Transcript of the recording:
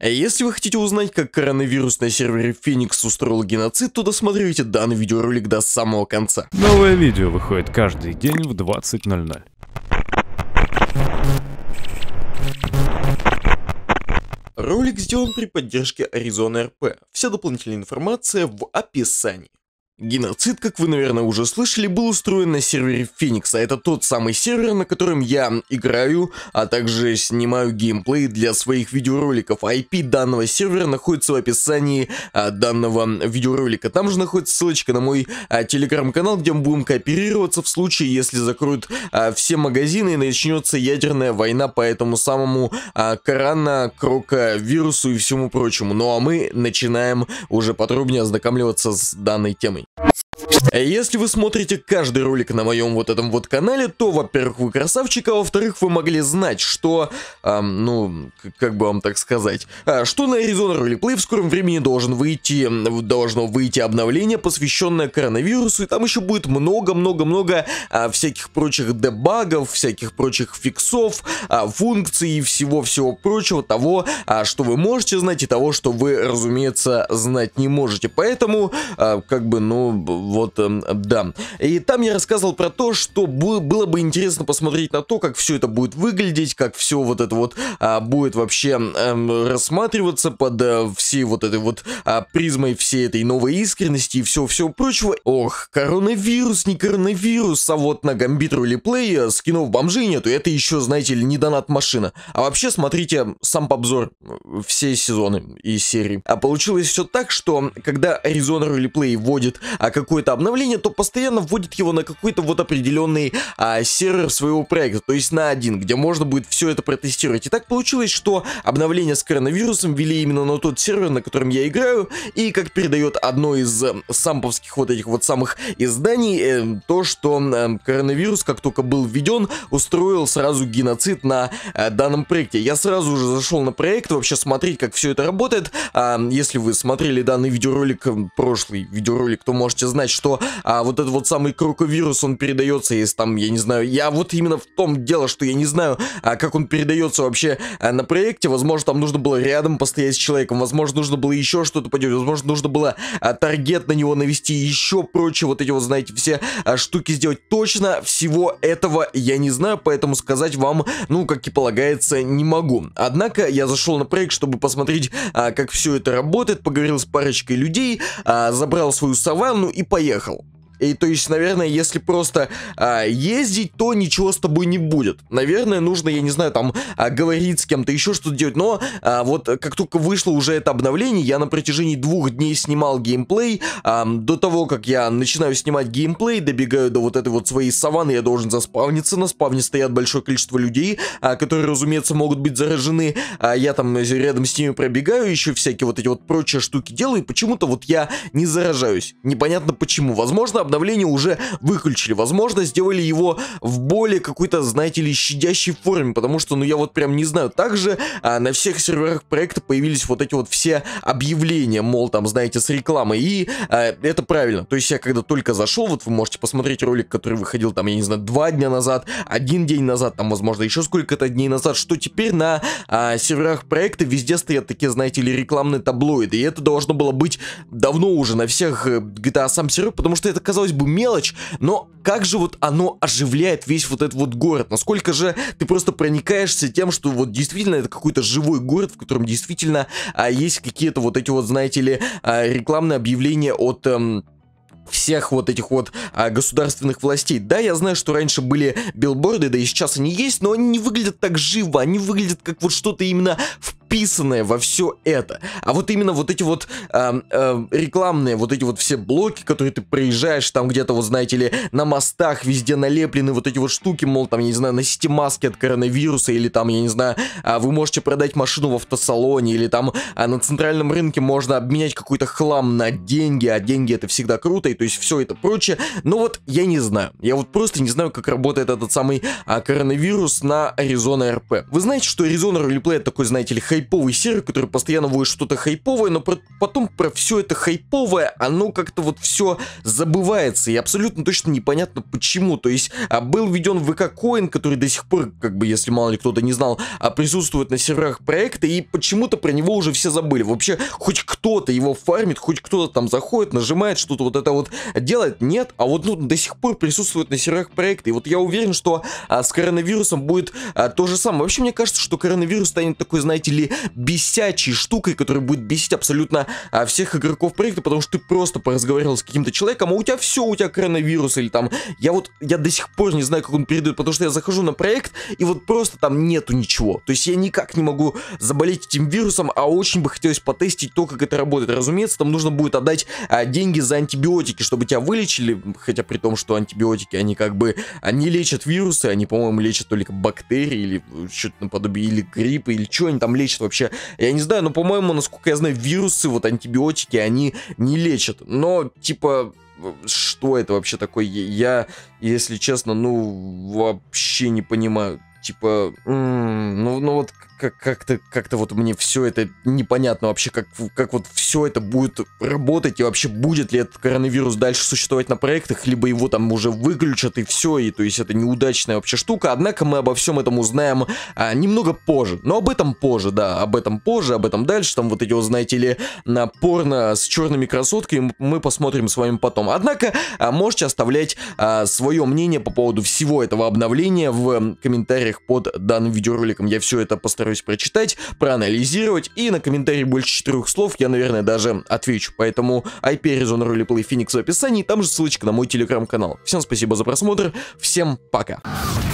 Если вы хотите узнать, как коронавирус на сервере Phoenix устроил геноцид, то досмотрите данный видеоролик до самого конца. Новое видео выходит каждый день в 20:00. Ролик сделан при поддержке Arizona RP. Вся дополнительная информация в описании. Геноцид, как вы, наверное, уже слышали, был устроен на сервере Phoenix, а это тот самый сервер, на котором я играю, а также снимаю геймплей для своих видеороликов. IP данного сервера находится в описании данного видеоролика. Там же находится ссылочка на мой телеграм-канал, где мы будем кооперироваться в случае, если закроют все магазины и начнется ядерная война по этому самому коронавирусу и всему прочему. Ну а мы начинаем уже подробнее ознакомливаться с данной темой. Если вы смотрите каждый ролик на моем вот этом вот канале, то, во-первых, вы красавчик, а во-вторых, вы могли знать, что, как бы вам так сказать, что на Arizona Roleplay в скором времени должно выйти обновление, посвященное коронавирусу, и там еще будет много-много-много всяких прочих дебагов, всяких прочих фиксов, функций и всего-всего прочего, того, что вы можете знать и того, что вы, разумеется, знать не можете. Поэтому, да. И там я рассказывал про то, что было бы интересно посмотреть на то, как все это будет выглядеть, как все вот это вот будет вообще рассматриваться под всей вот этой вот призмой всей этой новой искренности и всего прочего. Ох, коронавирус, не коронавирус, а вот на Gambit Roleplay скинов бомжей нету, это еще, знаете ли, не донат машина. А вообще, смотрите сам обзор все сезоны и серии. А получилось все так, что когда Arizona Roleplay вводит какое-то обновление, то постоянно вводит его на какой-то вот определенный сервер своего проекта, то есть на один, где можно будет все это протестировать. И так получилось, что обновление с коронавирусом ввели именно на тот сервер, на котором я играю, и как передает одно из самповских вот этих вот самых изданий, то, что коронавирус, как только был введен, устроил сразу геноцид на данном проекте. Я сразу же зашел на проект, вообще смотреть, как все это работает. Если вы смотрели данный видеоролик, прошлый видеоролик, то можете знать, что вот этот вот самый коронавирус, он передается, если там, я не знаю, я вот именно в том дело, что я не знаю, как он передается вообще на проекте. Возможно, там нужно было рядом постоять с человеком, возможно, нужно было еще что-то поделать, возможно, нужно было таргет на него навести, еще прочее, вот эти вот, знаете, все штуки сделать. Точно всего этого я не знаю, поэтому сказать вам, как и полагается, не могу. Однако я зашел на проект, чтобы посмотреть, как все это работает, поговорил с парочкой людей, забрал свою саванну и поехал. И то есть, наверное, если просто ездить, то ничего с тобой не будет. Наверное, нужно, я не знаю, там говорить с кем-то, еще что-то делать. Но вот как только вышло уже это обновление, я на протяжении 2 дней снимал геймплей. До того, как я начинаю снимать геймплей, добегаю до вот этой вот своей саванны, я должен заспавниться. На спавне стоят большое количество людей, которые, разумеется, могут быть заражены. Я там рядом с ними пробегаю, еще всякие вот эти вот прочие штуки делаю. И почему-то вот я не заражаюсь. Непонятно почему. Возможно, обновление уже выключили, возможно, сделали его в более какой-то, знаете ли, щадящей форме, потому что, я вот прям не знаю. Также на всех серверах проекта появились вот эти вот все объявления, мол, там, знаете, с рекламой, и это правильно. То есть я когда только зашел, вот вы можете посмотреть ролик, который выходил там, я не знаю, 2 дня назад, 1 день назад, там, возможно, еще сколько-то дней назад, что теперь на серверах проекта везде стоят такие, знаете ли, рекламные таблоиды, и это должно было быть давно уже на всех GTA сам сервер, потому что это, казалось бы, мелочь, но как же вот оно оживляет весь вот этот вот город, насколько же ты просто проникаешься тем, что вот действительно это какой-то живой город, в котором действительно есть какие-то вот эти вот, знаете ли, рекламные объявления от всех вот этих вот государственных властей. Да, я знаю, что раньше были билборды, да и сейчас они есть, но они не выглядят так живо, они выглядят как вот что-то именно вписанное во все это. А вот именно вот эти вот рекламные, вот эти вот все блоки, которые ты проезжаешь, там где-то, вот знаете ли, на мостах везде налеплены вот эти вот штуки, мол, там, я не знаю, носите маски от коронавируса, или там, я не знаю, вы можете продать машину в автосалоне, или там на центральном рынке можно обменять какой-то хлам на деньги, а деньги это всегда круто, и то есть все это прочее. Но вот я не знаю, я вот просто не знаю, как работает этот самый коронавирус на Arizona RP. Вы знаете, что Arizona Roleplay это такой, знаете ли, хайп хайповый сервер, который постоянно вводит что-то хайповое, но потом про все это хайповое, оно как-то вот все забывается, и абсолютно точно непонятно почему. То есть был введен ВК-коин, который до сих пор, как бы, если мало ли кто-то не знал, присутствует на серверах проекта, и почему-то про него уже все забыли. Вообще, хоть кто-то его фармит, хоть кто-то там заходит, нажимает, что-то вот это вот делает, нет, а вот ну, до сих пор присутствует на серверах проекта. И вот я уверен, что с коронавирусом будет то же самое. Вообще, мне кажется, что коронавирус станет такой, знаете ли, бесячей штукой, которая будет бесить абсолютно всех игроков проекта, потому что ты просто поразговаривал с каким-то человеком, а у тебя все, у тебя коронавирус, или там, я до сих пор не знаю, как он передает, потому что я захожу на проект, и вот просто там нету ничего. То есть я никак не могу заболеть этим вирусом, а очень бы хотелось потестить то, как это работает. Разумеется, там нужно будет отдать деньги за антибиотики, чтобы тебя вылечили, хотя при том, что антибиотики, они как бы не лечат вирусы, они, по-моему, лечат только бактерии, или что-то наподобие, или грипп, или что они там лечат вообще, я не знаю, но, по-моему, насколько я знаю, вирусы, вот антибиотики, они не лечат, но, типа, что это вообще такое, я, если честно, ну, вообще не понимаю, типа, ну вот как-то вот мне все это непонятно вообще, как вот все это будет работать, и вообще будет ли этот коронавирус дальше существовать на проектах, либо его там уже выключат и все, и то есть это неудачная вообще штука. Однако мы обо всем этом узнаем немного позже, но об этом позже, да, об этом позже, об этом дальше, там вот эти вот, знаете ли, на порно с черными красотками мы посмотрим с вами потом. Однако можете оставлять свое мнение по поводу всего этого обновления в комментариях под данным видеороликом. Я все это постараюсь прочитать, проанализировать, и на комментарий больше 4 слов я, наверное, даже отвечу. Поэтому Hyperion Roleplay Phoenix в описании, там же ссылочка на мой телеграм-канал. Всем спасибо за просмотр, всем пока!